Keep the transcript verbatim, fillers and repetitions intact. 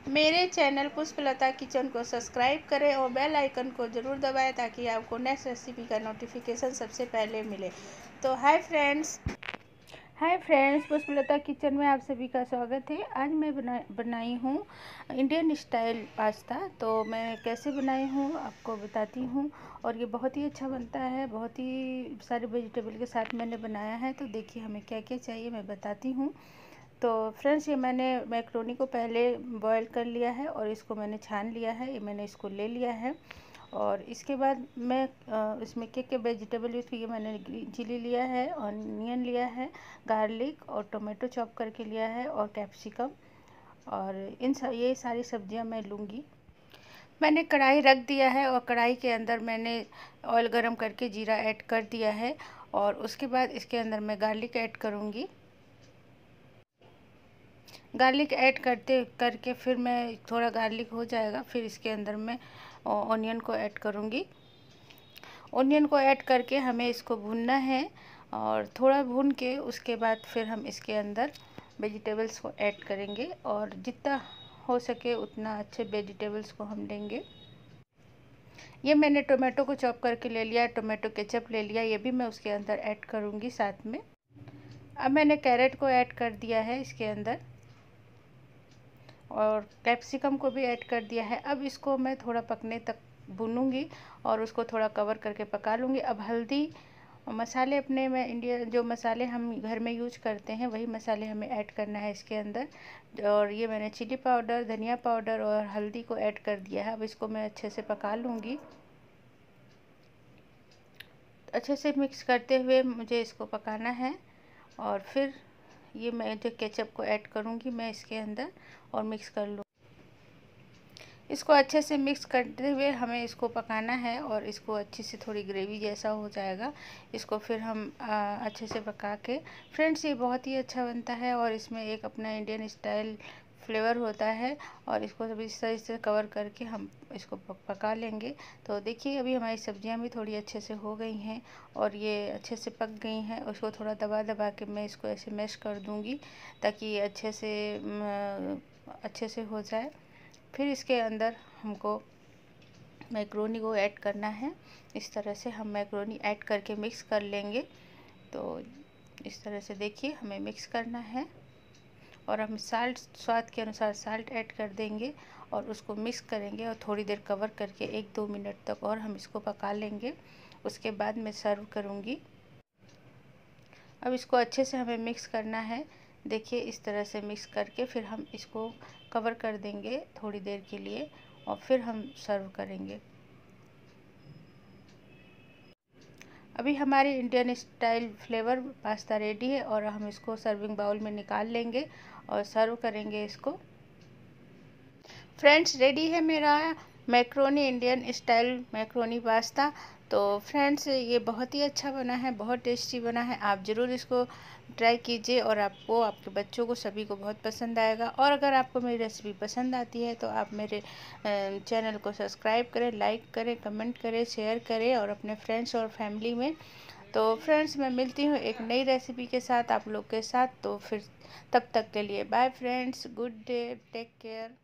मेरे channel Pushplata kitchen को subscribe करें और बेल आइकन को ज़रूर दबाएं ताकि आपको नेक्स्ट रेसिपी का नोटिफिकेशन सबसे पहले मिले। तो hi friends hi friends Pushplata kitchen में आप सभी का स्वागत है। आज मैं बना बनाई हूँ इंडियन स्टाइल पास्ता। तो मैं कैसे बनाई हूँ आपको बताती हूँ और ये बहुत ही अच्छा बनता है। बहुत ही सारे वेजिटेबल के साथ मैंने बनाया है। तो देखिए हमें क्या क्या चाहिए मैं बताती हूँ। तो फ्रेंड्स ये मैंने मैक्रोनी को पहले बॉईल कर लिया है और इसको मैंने छान लिया है। ये मैंने इसको ले लिया है और इसके बाद मैं इसमें क्या क्या वेजिटेबल यूज़ की, मैंने ग्रीन चिली लिया है, ऑनियन लिया है, गार्लिक और टोमेटो चॉप करके लिया है और कैप्सिकम, और इन सा, ये सारी सब्जियां मैं लूँगी। मैंने कढ़ाई रख दिया है और कढ़ाई के अंदर मैंने ऑयल गरम करके जीरा ऐड कर दिया है और उसके बाद इसके अंदर मैं गार्लिक ऐड करूँगी। गार्लिक ऐड करते करके फिर मैं थोड़ा गार्लिक हो जाएगा, फिर इसके अंदर मैं ऑनियन को ऐड करूँगी। ऑनियन को ऐड करके हमें इसको भूनना है और थोड़ा भून के उसके बाद फिर हम इसके अंदर वेजिटेबल्स को ऐड करेंगे और जितना हो सके उतना अच्छे वेजिटेबल्स को हम लेंगे। ये मैंने टोमेटो को चॉप करके ले लिया, टोमेटो केचप ले लिया, ये भी मैं उसके अंदर ऐड करूँगी साथ में। अब मैंने कैरेट को ऐड कर दिया है इसके अंदर और कैप्सिकम को भी ऐड कर दिया है। अब इसको मैं थोड़ा पकने तक भूनूंगी और उसको थोड़ा कवर करके पका लूँगी। अब हल्दी मसाले अपने में इंडिया जो मसाले हम घर में यूज करते हैं वही मसाले हमें ऐड करना है इसके अंदर। और ये मैंने चिली पाउडर, धनिया पाउडर और हल्दी को ऐड कर दिया है। अब इसको मैं अच्छे से पका लूँगी। अच्छे से मिक्स करते हुए मुझे इसको पकाना है और फिर ये मैं जो केचप को ऐड करूँगी मैं इसके अंदर और मिक्स कर लूँ। इसको अच्छे से मिक्स करते हुए हमें इसको पकाना है और इसको अच्छी से थोड़ी ग्रेवी जैसा हो जाएगा। इसको फिर हम आ, अच्छे से पका के, फ्रेंड्स ये बहुत ही अच्छा बनता है और इसमें एक अपना इंडियन स्टाइल फ्लेवर होता है। और इसको सभी इस तरह से कवर करके हम इसको पका लेंगे। तो देखिए अभी हमारी सब्जियां भी थोड़ी अच्छे से हो गई हैं और ये अच्छे से पक गई हैं। उसको थोड़ा दबा दबा के मैं इसको ऐसे मैश कर दूंगी ताकि ये अच्छे से अच्छे से हो जाए। फिर इसके अंदर हमको मैक्रोनी को ऐड करना है। इस तरह से हम मैक्रोनी ऐड करके मिक्स कर लेंगे। तो इस तरह से देखिए हमें मिक्स करना है और हम साल्ट स्वाद के अनुसार साल्ट ऐड कर देंगे और उसको मिक्स करेंगे और थोड़ी देर कवर करके एक दो मिनट तक और हम इसको पका लेंगे। उसके बाद मैं सर्व करूँगी। अब इसको अच्छे से हमें मिक्स करना है। देखिए इस तरह से मिक्स करके फिर हम इसको कवर कर देंगे थोड़ी देर के लिए और फिर हम सर्व करेंगे। अभी हमारी Indian style flavour pasta ready है और हम इसको सर्विंग बाउल में निकाल लेंगे और सर्व करेंगे इसको। फ्रेंड्स रेडी है मेरा macaroni Indian style macaroni pasta. तो फ्रेंड्स ये बहुत ही अच्छा बना है, बहुत टेस्टी बना है। आप ज़रूर इसको ट्राई कीजिए और आपको, आपके बच्चों को, सभी को बहुत पसंद आएगा। और अगर आपको मेरी रेसिपी पसंद आती है तो आप मेरे चैनल को सब्सक्राइब करें, लाइक करें, कमेंट करें, शेयर करें और अपने फ्रेंड्स और फैमिली में। तो फ्रेंड्स मैं मिलती हूँ एक नई रेसिपी के साथ आप लोग के साथ। तो फिर तब तक के लिए bye friends, good day, take care.